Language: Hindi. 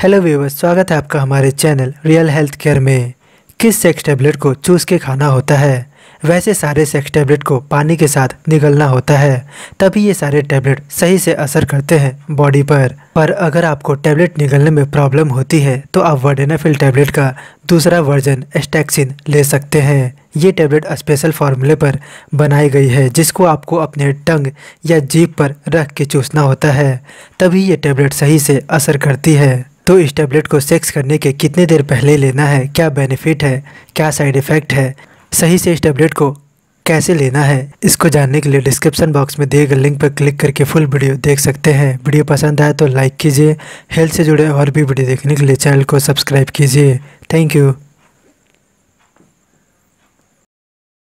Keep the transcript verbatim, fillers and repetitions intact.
हेलो व्यूअर्स, स्वागत है आपका हमारे चैनल रियल हेल्थ केयर में। किस सेक्स टैबलेट को चूस के खाना होता है? वैसे सारे सेक्स टैबलेट को पानी के साथ निगलना होता है, तभी ये सारे टैबलेट सही से असर करते हैं बॉडी पर। पर अगर आपको टैबलेट निगलने में प्रॉब्लम होती है तो आप वर्डेनाफिल टैबलेट का दूसरा वर्जन एस्टैक्सिन ले सकते हैं। ये टैबलेट स्पेशल फार्मूले पर बनाई गई है, जिसको आपको अपने टंग या जीभ पर रख के चूसना होता है, तभी ये टैबलेट सही से असर करती है। तो इस टैबलेट को सेक्स करने के कितने देर पहले लेना है, क्या बेनिफिट है, क्या साइड इफ़ेक्ट है, सही से इस टैबलेट को कैसे लेना है, इसको जानने के लिए डिस्क्रिप्शन बॉक्स में दिए गए लिंक पर क्लिक करके फुल वीडियो देख सकते हैं। वीडियो पसंद आए तो लाइक कीजिए। हेल्थ से जुड़े और भी वीडियो देखने के लिए चैनल को सब्सक्राइब कीजिए। Thank you.